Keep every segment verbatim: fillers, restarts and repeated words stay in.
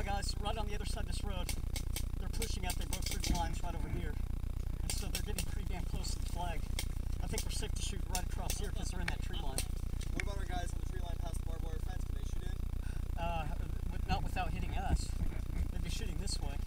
guys, right on the other side of this road, they're pushing out. They broke through the lines right over here. And so they're getting pretty damn close to the flag. I think we're safe to shoot right across here because they're in that tree line. What about our guys on the tree line past the barbed wire fence? Can they shoot in? Uh, not without hitting us. They'd be shooting this way.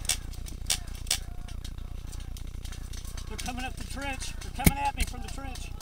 They're coming up the trench. They're coming at me from the trench.